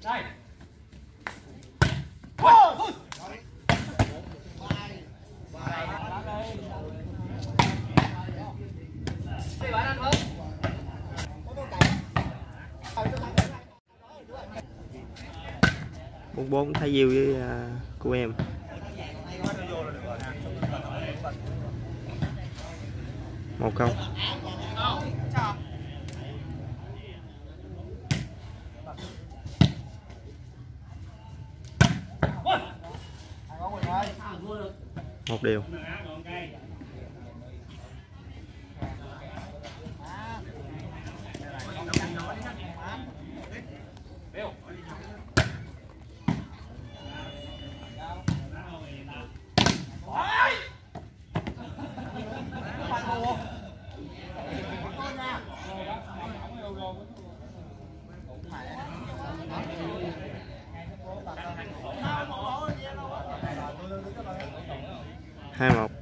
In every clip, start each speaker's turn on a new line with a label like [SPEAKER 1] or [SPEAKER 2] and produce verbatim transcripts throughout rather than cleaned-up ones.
[SPEAKER 1] Đây.
[SPEAKER 2] bốn bốn Thái Diêu với uh, cô em. Một không. Một điều. Hai một.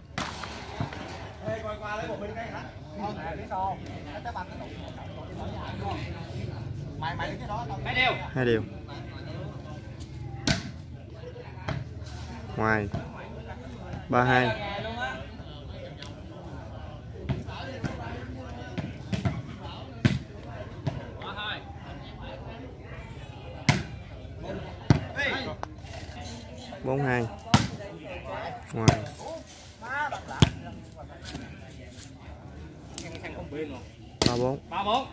[SPEAKER 2] Hai điều. Ngoài. Ba hai. Bốn hai. Ngoài. Ba bốn.
[SPEAKER 1] Ba bốn.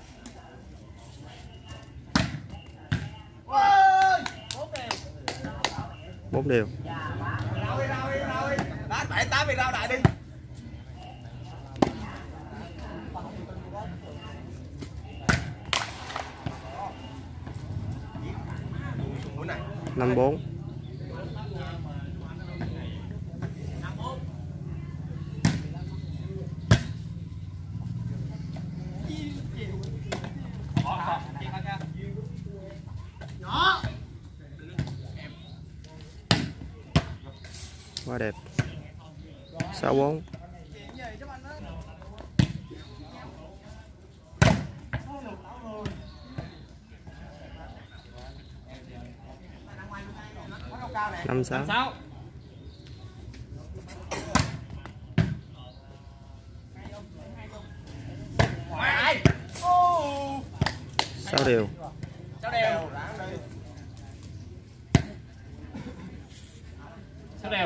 [SPEAKER 2] Bốn điều.
[SPEAKER 3] Đá bảy tám bị rao đại đi.
[SPEAKER 2] Năm bốn. Quá đẹp. Sáu bốn. Năm sáu. Sáu điều.
[SPEAKER 3] Sáu đều.
[SPEAKER 1] Sáu đều.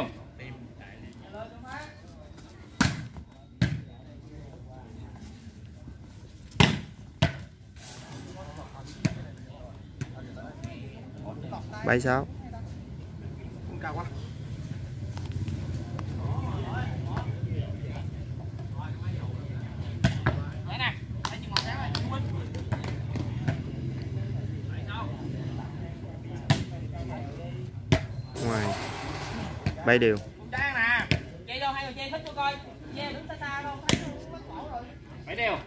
[SPEAKER 2] Bảy sáu.
[SPEAKER 3] Cao quá.
[SPEAKER 2] Ngoài. Bảy điều.
[SPEAKER 3] Trang nè. Chơi đâu hai người chơi thích cho coi. Chơi đứng xa xa đâu, thấy mất cổ rồi.
[SPEAKER 1] Bảy đều.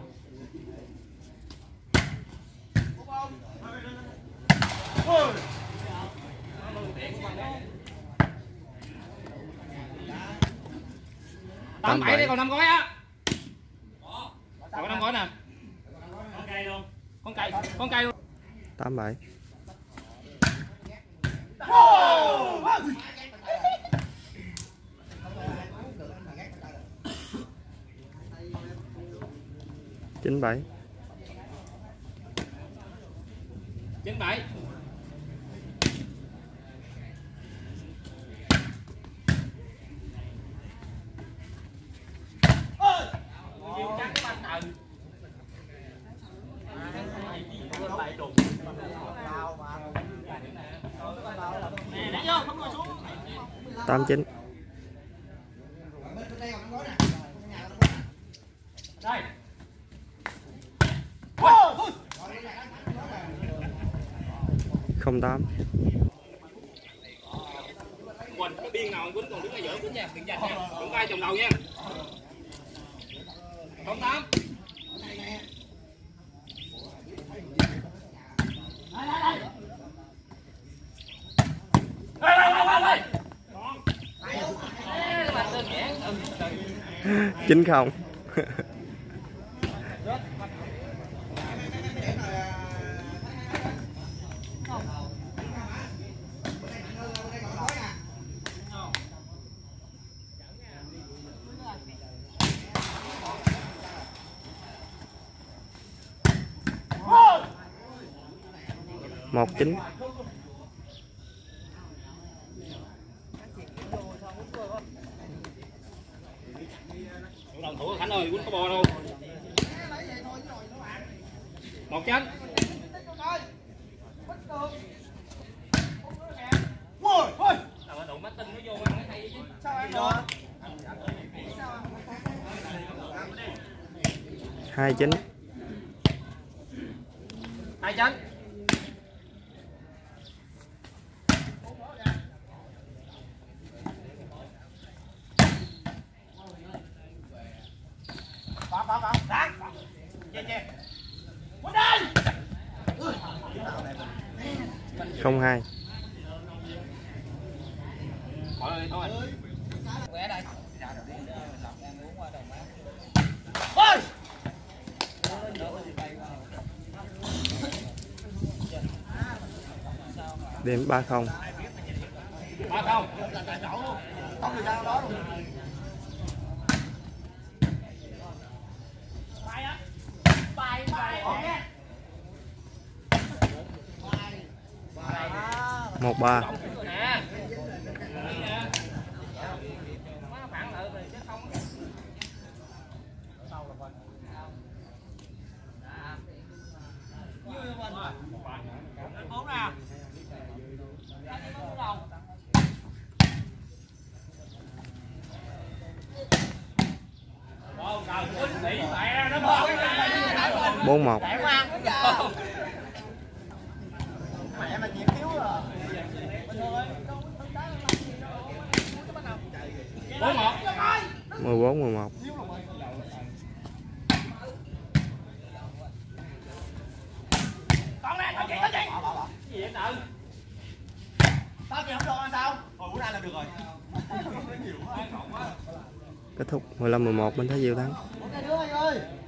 [SPEAKER 1] Tám bảy đây còn năm gói á. Còn năm gói nè. Con cây luôn. Con cây, con cây luôn.
[SPEAKER 2] Tám bảy. Chín bảy.
[SPEAKER 1] Chín bảy.
[SPEAKER 2] Tám chín.
[SPEAKER 1] Đây.
[SPEAKER 2] Không tám.
[SPEAKER 1] Quỳnh cái biên nào Quỳnh còn đứng ở giữa Quỳnh nha, đừng giành nha, đừng tay chồng đầu nha. Không tám.
[SPEAKER 2] Chín không. một chín.
[SPEAKER 1] Đồng thủ Khánh ơi, quýnh có bò đâu. Một chén. Nào đụng mắt tinh nó vô ăn cái hay chứ. Sao ăn được?
[SPEAKER 2] hai chín.
[SPEAKER 1] Hai chén.
[SPEAKER 3] Có có có. Đá. Chê chê. Quýnh đi.
[SPEAKER 2] Không hai.
[SPEAKER 1] Thôi thôi.
[SPEAKER 3] Quẹ đây.
[SPEAKER 2] Điểm ba không.
[SPEAKER 1] Ba không.
[SPEAKER 3] Không người ra đó luôn. Bài á. Bài bài.
[SPEAKER 2] Một ba.
[SPEAKER 3] Bốn nào.
[SPEAKER 2] Bốn một.
[SPEAKER 3] Mẹ mà nhiệt thiếu rồi.
[SPEAKER 1] Bốn một.
[SPEAKER 2] Mười bốn mười một.
[SPEAKER 3] Con nè, tao chị, tao chị. Gì vậy tự? Tao chị không được là sao? Hồi bữa nay là được rồi.
[SPEAKER 2] Kết thúc mười lăm mười một bên Thái Diệu thắng.
[SPEAKER 3] Ok đứa ơi.